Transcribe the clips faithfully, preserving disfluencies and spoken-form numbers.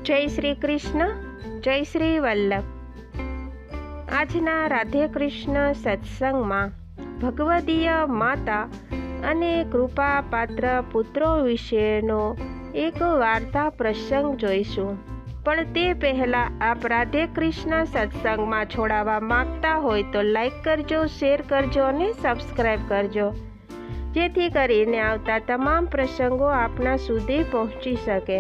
જય શ્રી કૃષ્ણ, જય શ્રી વલ્લભ. આજના રાધે કૃષ્ણ સત્સંગમાં ભગવદીય માતા અને કૃપા પાત્ર પુત્રો વિશેનો એક વાર્તા પ્રસંગ જોઈશું. પણ તે પહેલાં આપ રાધે કૃષ્ણ સત્સંગમાં છોડાવવા માગતા હોય તો લાઈક કરજો, શેર કરજો અને સબસ્ક્રાઈબ કરજો, જેથી કરીને આવતા તમામ પ્રસંગો આપના સુધી પહોંચી શકે.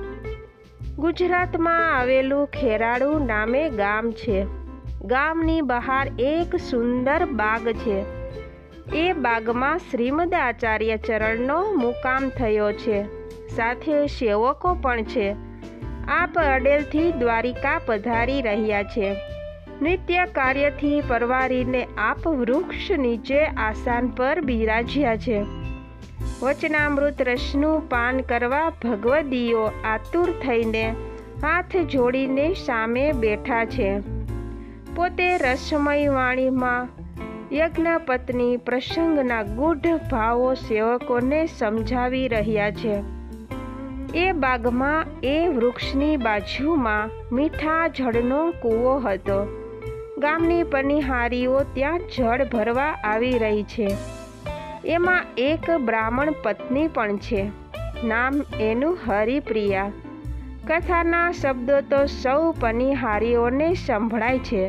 ગુજરાતમાં આવેલું ખેરાળુ નામે ગામ છે. ગામની બહાર એક સુંદર બાગ છે. એ બાગમાં શ્રીમદ આચાર્ય ચરણનો મુકામ થયો છે. સાથે સેવકો પણ છે. આપ અડેલથી દ્વારિકા પધારી રહ્યા છે. નિત્ય કાર્યથી પરવારીને આપ વૃક્ષ નીચે આસન પર બિરાજ્યા છે. વચનામૃત રસનું પાન કરવા ભગવદીઓ આતુર થઈને હાથ જોડીને સામે બેઠા છે. પોતે રસમય વાણીમાં યજ્ઞપત્ની પ્રસંગના ગૂઢ ભાવો સેવકોને સમજાવી રહ્યા છે. એ બાગમાં એ વૃક્ષની બાજુમાં મીઠા જળનો કૂવો હતો. ગામની પનિહારીઓ ત્યાં જળ ભરવા આવી રહી છે. એમાં એક બ્રાહ્મણ પત્ની પણ છે. નામ એનું હરિપ્રિયા. કથાના શબ્દો તો સૌ પનિહારીઓને સંભળાય છે,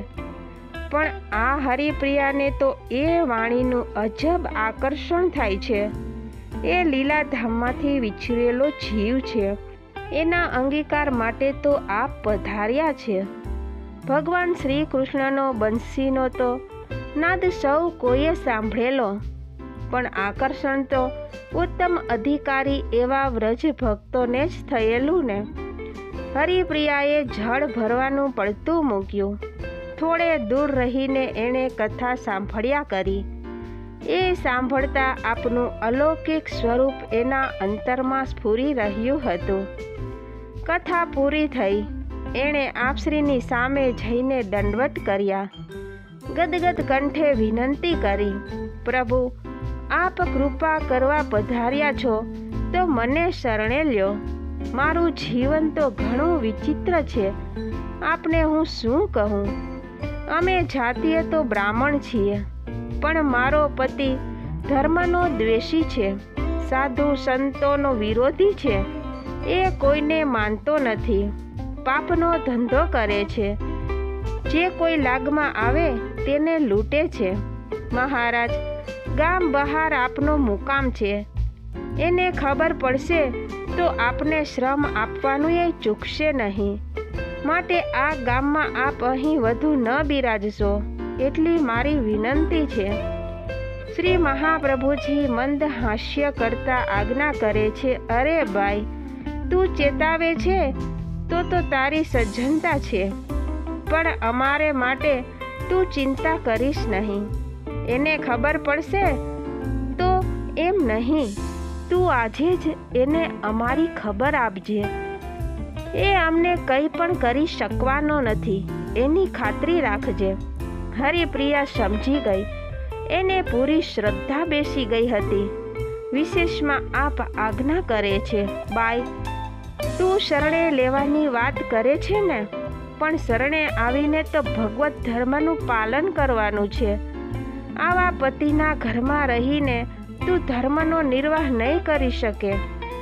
પણ આ હરિપ્રિયાને તો એ વાણીનું અજબ આકર્ષણ થાય છે. એ લીલાધામમાંથી વિછરેલો જીવ છે. એના અંગીકાર માટે તો આપ પધાર્યા છે. ભગવાન શ્રી કૃષ્ણનો બંસીનો તો નાદ સૌ કોઈએ સાંભળેલો, પણ આકર્ષણ તો ઉત્તમ અધિકારી એવા વ્રજ ભક્તોને જ થયેલું ને. હરિપ્રિયાએ જળ ભરવાનું પડતું મૂક્યું. થોડે દૂર રહીને એણે કથા સાંભળ્યા કરી. એ સાંભળતા આપનું અલૌકિક સ્વરૂપ એના અંતરમાં સ્ફુરી રહ્યું હતું. કથા પૂરી થઈ. એણે આપશ્રીની સામે જઈને દંડવત કર્યા. ગદગદ કંઠે વિનંતી કરી, પ્રભુ, આપ કૃપા કરવા પધાર્યા છો તો મને શરણે લ્યો. મારું જીવન તો ઘણું વિચિત્ર છે. આપને હું શું કહું? અમે જાતીય તો બ્રાહ્મણ છીએ, પણ મારો પતિ ધર્મનો દ્વેષી છે, સાધુ સંતોનો વિરોધી છે. એ કોઈને માનતો નથી, પાપનો ધંધો કરે છે. જે કોઈ લાગમાં આવે તેને લૂંટે છે. મહારાજ, ગામ બહાર આપનો મુકામ છે. એને ખબર પડશે તો આપને શ્રમ આપવાનું એ ચૂકશે નહીં. માટે આ ગામમાં આપ અહીં વધુ ન બિરાજશો એટલી મારી વિનંતી છે. શ્રી મહાપ્રભુજી મંદ હાસ્ય કરતા આજ્ઞા કરે છે, અરે ભાઈ, તું ચેતાવે છે તો તો તારી સજ્જનતા છે, પણ અમારે માટે તું ચિંતા કરીશ નહીં. એને ખબર પડશે તો એમ નહીં, તું આજે જ એને અમારી ખબર આપજે. એ અમને કંઈ પણ કરી શકવાનો નથી, એની ખાતરી રાખજે. હરિપ્રિયા સમજી ગઈ. એને પૂરી શ્રદ્ધા બેસી ગઈ હતી. વિશેષમાં આપ આજ્ઞા કરે છે, બાઈ, તું શરણે લેવાની વાત કરે છે ને, પણ શરણે આવીને તો ભગવત ધર્મનું પાલન કરવાનું છે. આવા પતિના ઘરમાં રહીને તું ધર્મનો નિર્વાહ નહીં કરી શકે.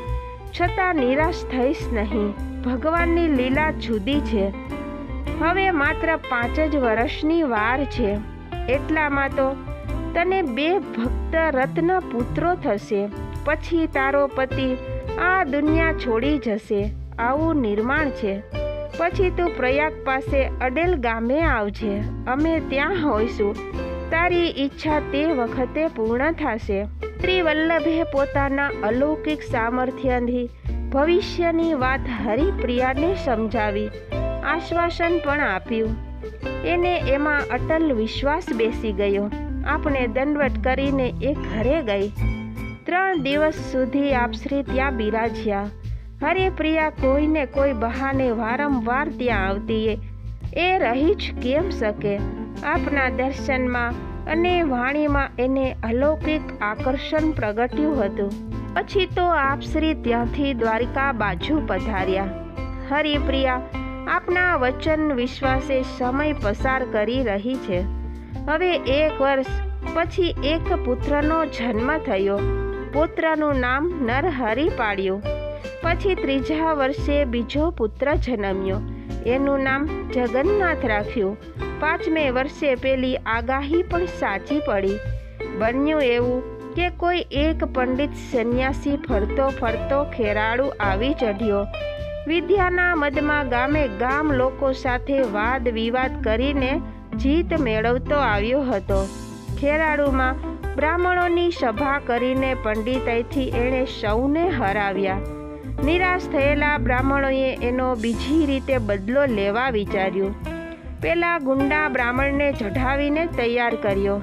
છતાં નિરાશ થઈશ નહીં. ભગવાનની લીલા જુદી છે. હવે માત્ર પાંચ જ વર્ષની વાર છે. એટલામાં તો તને બે ભક્ત રત્ન પુત્રો થશે. પછી તારો પતિ આ દુનિયા છોડી જશે. આવું નિર્માણ છે. પછી તું પ્રયાગ પાસે અડેલ ગામે આવજે. અમે ત્યાં હોઈશું. તારી ઈચ્છા તે વખતે પૂર્ણ થશે. શ્રી વલ્લભે પોતાના અલૌકિક સામર્થ્યથી ભવિષ્યની વાત હરિપ્રિયાને સમજાવી. આશ્વાસન પણ આપ્યું. એને એમાં અટલ વિશ્વાસ બેસી ગયો. આપણે દંડવત કરીને એ ઘરે ગઈ. ત્રણ દિવસ સુધી આપશ્રી ત્યાં બિરાજ્યા. હરિપ્રિયા કોઈને કોઈ બહાને વારંવાર ત્યાં આવતી. એ રહી જ કેમ શકે? આપના દર્શનમાં અને વાણીમાં એને અલૌકિક આકર્ષણ પ્રગટ્યું હતું. પછી તો આપશ્રી ત્યાંથી દ્વારિકા બાજુ પધાર્યા. હરિપ્રિયા આપના વચન વિશ્વાસે સમય પસાર કરી રહી છે. હવે એક વર્ષ પછી એક પુત્રનો જન્મ થયો. પુત્રનું નામ નરહરિ પાડ્યું. પછી ત્રીજા વર્ષે બીજો પુત્ર જન્મ્યો. એનું નામ જગન્નાથ રાખ્યું. પાંચમે વર્ષે પેલી આગાહી પણ સાચી પડી. બન્યું એવું કે કોઈ એક પંડિત સંન્યાસી ફરતો ફરતો ખેરાડુ આવી ચઢ્યો. વિદ્યાના મદમાં ગામે ગામ લોકો સાથે વાદ વિવાદ કરીને જીત મેળવતો આવ્યો હતો. ખેરાડુમાં બ્રાહ્મણોની સભા કરીને પંડિતાઈથી એણે સૌને હરાવ્યા. નિરાશ થયેલા બ્રાહ્મણોએ એનો બીજી રીતે બદલો લેવા વિચાર્યું. પેલા ગુંડા બ્રાહ્મણને ચઢાવીને તૈયાર કર્યો.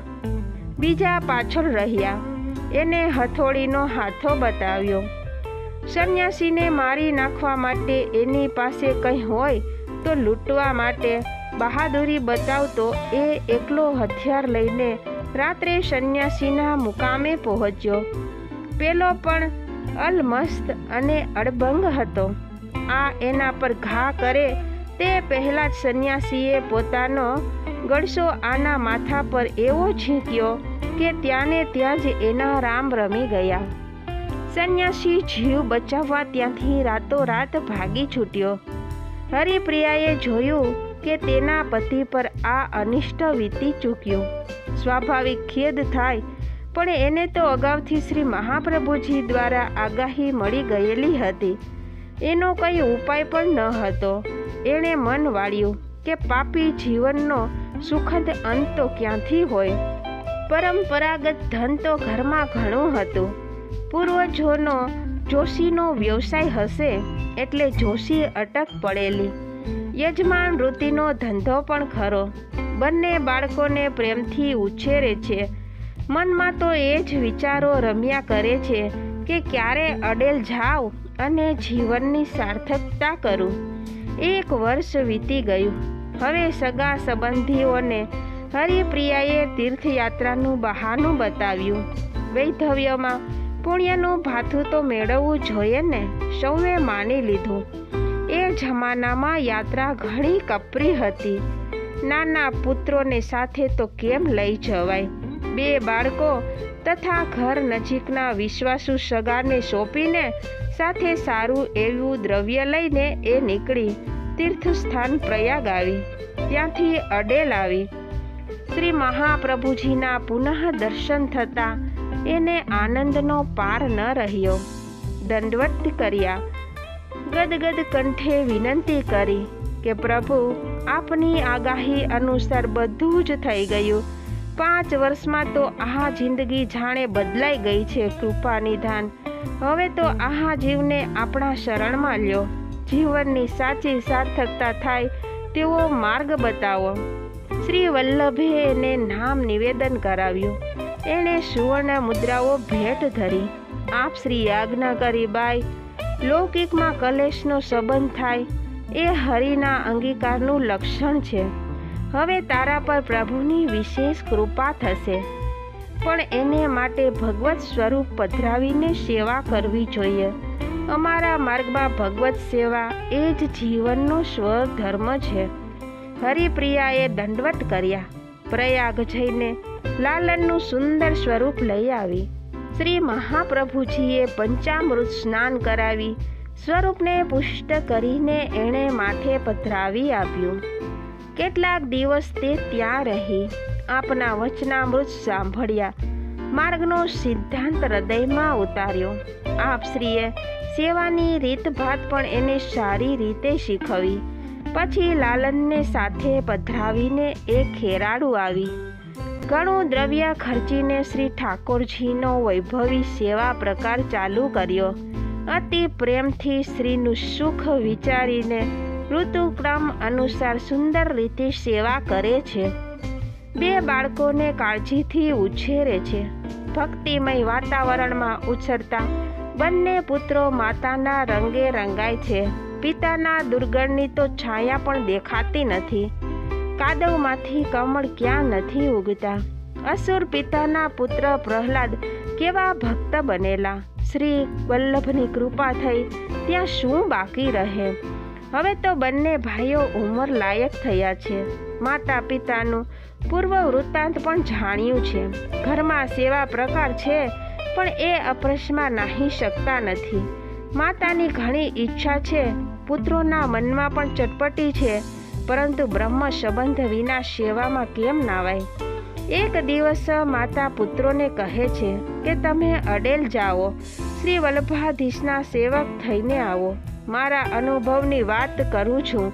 બીજા પાછળ રહ્યા. એને હથોડીનો હાથો બતાવ્યો. સંન્યાસીને મારી નાખવા માટે એની પાસે કંઈ હોય તો લૂંટવા માટે બહાદુરી બતાવતો એ એકલો હથિયાર લઈને રાત્રે સંન્યાસીના મુકામે પહોંચ્યો. પેલો પણ અલમસ્ત અને અડબંગ હતો. આ એના પર ઘા કરે તે પહેલાં જ સંન્યાસીએ પોતાનો ગળસો આના માથા પર એવો ઝીંક્યો કે ત્યાંને ત્યાં જ એના રામ રમી ગયા. સંન્યાસી જીવ બચાવવા ત્યાંથી રાતોરાત ભાગી છૂટ્યો. હરિપ્રિયાએ જોયું કે તેના પતિ પર આ અનિષ્ટ વીતી ચૂક્યું. સ્વાભાવિક ખેદ થાય, પણ એને તો અગાઉથી શ્રી મહાપ્રભુજી દ્વારા આગાહી મળી ગયેલી હતી. એનો કંઈ ઉપાય પણ ન હતો. એણે મન વાળ્યું કે પાપી જીવનનો સુખદ અંત તો ક્યાંથી હોય. પરંપરાગત ધન તો ઘરમાં ઘણું હતું. પૂર્વજોનો જોશીનો વ્યવસાય હશે એટલે જોશી અટક પડેલી. યજમાન વૃત્તિનો ધંધો પણ ખરો. બંને બાળકોને પ્રેમથી ઉછેરે છે. મનમાં તો એ જ વિચારો રમ્યા કરે છે કે ક્યારે અડેલ જાઉં અને જીવનની સાર્થકતા કરું. એક વર્ષ વીતી ગયું. હવે સગા સંબંધીઓને હરિપ્રિયાએ તીર્થયાત્રાનું બહાનું બતાવ્યું. વૈધવ્યમાં પુણ્યનું ભાથું તો મેળવવું જોઈએ ને. સૌએ માની લીધું. એ જમાનામાં યાત્રા ઘણી કપરી હતી. નાના પુત્રોને સાથે તો કેમ લઈ જવાય. બે બાળકો તથા ઘર નજીકના વિશ્વાસુ સગાને સોંપીને સાથે સારું એવું દ્રવ્ય લઈને એ નીકળી તીર્થસ્થાન પ્રયાગ આવી. ત્યાંથી અડેલ આવી. શ્રી મહાપ્રભુજીના પુનઃ દર્શન થતાં એને આનંદનો પાર ન રહ્યો. દંડવત કર્યા. ગદગદ કંઠે વિનંતી કરી કે પ્રભુ, આપની આગાહી અનુસાર બધું જ થઈ ગયું. પાંચ વર્ષમાં તો આ જિંદગી જાણે બદલાઈ ગઈ છે. કૃપા નિધાન. હવે તો આ જીવને આપણા શરણમાં લ્યો. જીવનની સાચી સાર્થકતા થાય તેવો માર્ગ બતાવો. શ્રી વલ્લભે એને નામ નિવેદન કરાવ્યું. એણે સુવર્ણ મુદ્રાઓ ભેટ ધરી. આપ શ્રી આજ્ઞા કરી બાઈ. લૌકિકમાં કલેશનો સંબંધ થાય એ હરિના અંગીકારનું લક્ષણ છે. હવે તારા પર પ્રભુની વિશેષ કૃપા થશે, પણ એને માટે ભગવત સ્વરૂપ પધરાવીને સેવા કરવી જોઈએ. અમારા માર્ગમાં ભગવત સેવા એ જ જીવનનો સ્વધર્મ છે. હરિપ્રિયાએ દંડવત કર્યા. પ્રયાગ જઈને લાલનનું સુંદર સ્વરૂપ લઈ આવી. શ્રી મહાપ્રભુજીએ પંચામૃત સ્નાન કરાવી સ્વરૂપને પુષ્ટ કરીને એણે માથે પધરાવી આપ્યું. કેટલાક દિવસ તે ત્યાં રહી. આપના વચનામૃત સાંભળ્યા. માર્ગનો સિદ્ધાંત હૃદયમાં ઉતાર્યો. આપ શ્રીએ સેવાની રીતભાત પણ એને સારી રીતે શીખવી. પછી લાલનને સાથે પધરાવીને એ ખેરાડુ આવી. ઘણું દ્રવ્ય ખર્ચીને શ્રી ઠાકોરજીનો વૈભવી સેવા પ્રકાર ચાલુ કર્યો. અતિ પ્રેમથી શ્રીનું સુખ વિચારીને ઋતુક્રમ અનુસાર સુંદર રીતે સેવા કરે છે. બે બાળકોને કાળજીથી ઉછેરે છે. ભક્તિમય વાતાવરણમાં ઉછરતા બંને પુત્રો માતાના રંગે રંગાય છે. પિતાના દુર્ગણની તો છાયા પણ દેખાતી નથી. કાદવમાંથી કમળ ક્યાં નથી ઉગતા. અસુર પિતાના પુત્ર પ્રહલાદ કેવા ભક્ત બનેલા. શ્રી વલ્લભની કૃપા થઈ ત્યાં શું બાકી રહે. હવે તો બંને ભાઈઓ ઉંમર લાયક થયા છે. માતા પિતાનું પૂર્વ વૃત્તાંત પણ જાણ્યું છે. ઘરમાં સેવા પ્રકાર છે, પણ એ અપરસમાં નાહી શકતા નથી. માતાની ઘણી ઈચ્છા છે, પુત્રોના મનમાં પણ ચટપટી છે, પરંતુ બ્રહ્મ સંબંધ વિના સેવામાં કેમ નાવાય? એક દિવસ માતા પુત્રોને કહે છે કે તમે અડેલ જાઓ, શ્રી વલ્લભાધીશના સેવક થઈને આવો. મારા અનુભવની વાત કરું છું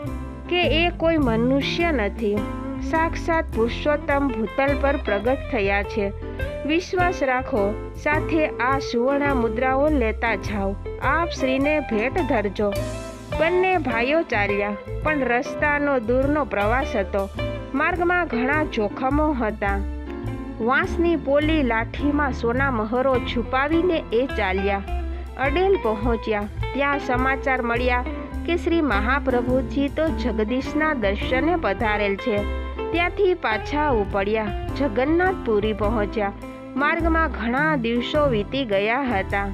કે એ કોઈ મનુષ્ય નથી, સાક્ષાત પુરુષોત્તમ ભૂતલ પર પ્રગટ થયા છે. વિશ્વાસ રાખો, સાથે આ સુવર્ણ મુદ્રાઓ લેતા જાઓ. આપ શ્રીને ભેટ ધરજો. બંને ભાઈઓ ચાલ્યા, પણ રસ્તાનો દૂરનો પ્રવાસ હતો. માર્ગમાં ઘણા જોખમો હતા. વાંસની પોલી લાઠીમાં સોના મહોરો છુપાવીને એ ચાલ્યા. અડેલ પહોંચ્યા. ત્યાં સમાચાર મળ્યા કે શ્રી મહાપ્રભુજી તો જગદીશના દર્શને પધારેલ છે. ત્યાંથી પાછા ઉપડ્યા. જગન્નાથપુરી પહોંચ્યા. માર્ગમાં ઘણા દિવસો વીતી ગયા હતા.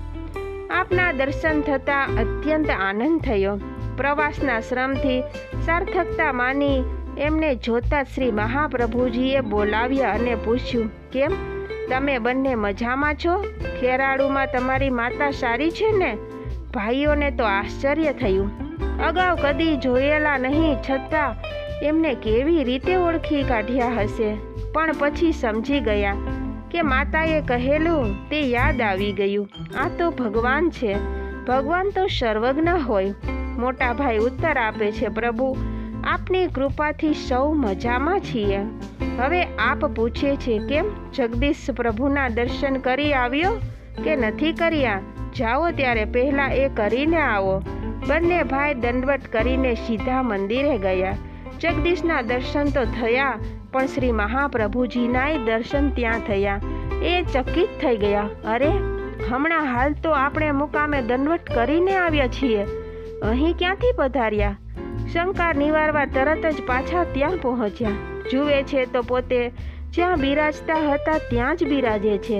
આપના દર્શન થતાં અત્યંત આનંદ થયો. પ્રવાસના શ્રમથી સાર્થકતા માની એમને જોતા શ્રી મહાપ્રભુજીએ બોલાવ્યા અને પૂછ્યું, કેમ તમે બંને મજામાં છો? ખેરાળુમાં તમારી માતા સારી છે ને? ભાઈઓને તો આશ્ચર્ય થયું. અગાઉ કદી જોયેલા નહીં, છતાં એમને કેવી રીતે ઓળખી કાઢ્યા હશે. પણ પછી સમજી ગયા કે માતાએ કહેલું તે યાદ આવી ગયું. આ તો ભગવાન છે. ભગવાન તો સર્વજ્ઞ હોય. મોટા ભાઈ ઉત્તર આપે છે, પ્રભુ આપની કૃપાથી સૌ મજામાં છીએ. હવે આપ પૂછે છે કેમ? જગદીશ પ્રભુના દર્શન કરી આવ્યો કે નથી કર્યા? જાઓ ત્યારે પહેલાં એ કરીને આવો. બંને ભાઈ દંડવત કરીને સીધા મંદિરે ગયા. જગદીશના દર્શન તો થયા, પણ શ્રી મહાપ્રભુજીનાય દર્શન ત્યાં થયા. એ ચકિત થઈ ગયા. અરે, હમણાં હાલ તો આપણે મુકામે દંડવત કરીને આવ્યા છીએ, અહીં ક્યાંથી પધાર્યા? શંકા નિવારવા તરત જ પાછા ત્યાં પહોંચ્યા. જુએ છે તો પોતે જ્યાં બિરાજતા હતા ત્યાં જ બિરાજે છે.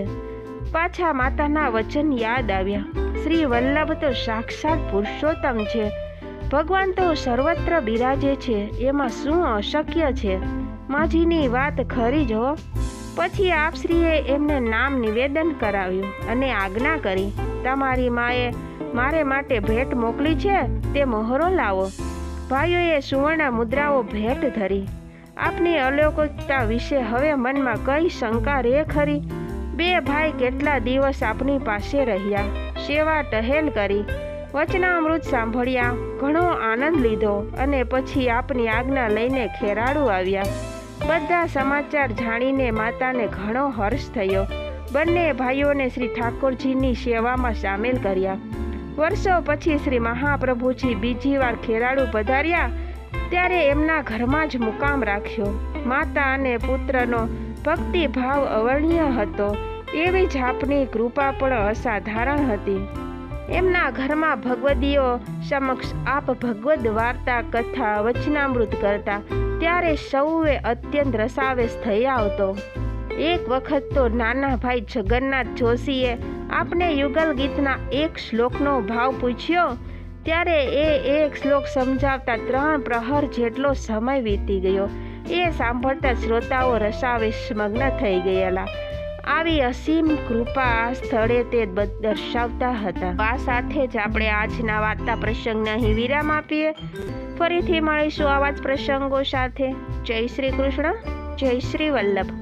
પાછા માતાના વચન યાદ આવ્યા. શ્રી વલ્લભ તો સાક્ષાત પુરુષોત્તમ છે. ભગવાન તો સર્વત્ર બિરાજે છે, એમાં શું અશક્ય છે? માજીની વાત ખરી જ હો. પછી આપશ્રીએ એમને નામ નિવેદન કરાવ્યું અને આજ્ઞા કરી, તમારી માએ મારે માટે ભેટ મોકલી છે, તે મહોરો લાવો. ભાઈઓએ સુવર્ણ મુદ્રાઓ ભેટ ધરી. આપની અલૌકિકતા વિશે હવે મનમાં કઈ શંકા રે ખરી? બે ભાઈ કેટલા દિવસ આપની પાસે રહ્યા, સેવા ટહેલ કરી, વચનામૃત સાંભળ્યા, ઘણો આનંદ લીધો અને પછી આપની આજ્ઞા લઈને ખેરાળુ આવ્યા. બધા સમાચાર જાણીને માતાને ઘણો હર્ષ થયો. બંને ભાઈઓને શ્રી ઠાકોરજીની સેવામાં સામેલ કર્યા. વર્ષો પછી શ્રી મહાપ્રભુજી બીજી વાર ખેરાળુ પધાર્યા ત્યારે એમના ઘરમાં જ મુકામ રાખ્યો. માતા અને પુત્રનો ભક્તિભાવ અવર્ણ્ય હતો. એવી જ આપની કૃપા પણ અસાધારણ હતી. એમના ઘરમાં ભગવદીઓ સમક્ષ આપ ભગવદ વાર્તા, કથા, વચનામૃત કરતા ત્યારે સૌએ અત્યંત રસાવેશ થઈ આવતો. એક વખત તો નાના ભાઈ જગન્નાથ જોશીએ આપને યુગલ ગીતના એક શ્લોકનો ભાવ પૂછ્યો ત્યારે એ એક શ્લોક સમજાવતા ત્રણ પ્રહર જેટલો સમય વીતી ગયો. એ સાંભળતા શ્રોતાઓ રસાવેશ મગ્ન થઈ ગયેલા. આવી અસીમ કૃપા આ સ્થળે તે દર્શાવતા હતા. આ સાથે જ આપણે આજના વાર્તા પ્રસંગને અહીં વિરામ આપીએ. ફરીથી મળીશું આવા જ પ્રસંગો સાથે. જય શ્રી કૃષ્ણ, જય શ્રી વલ્લભ.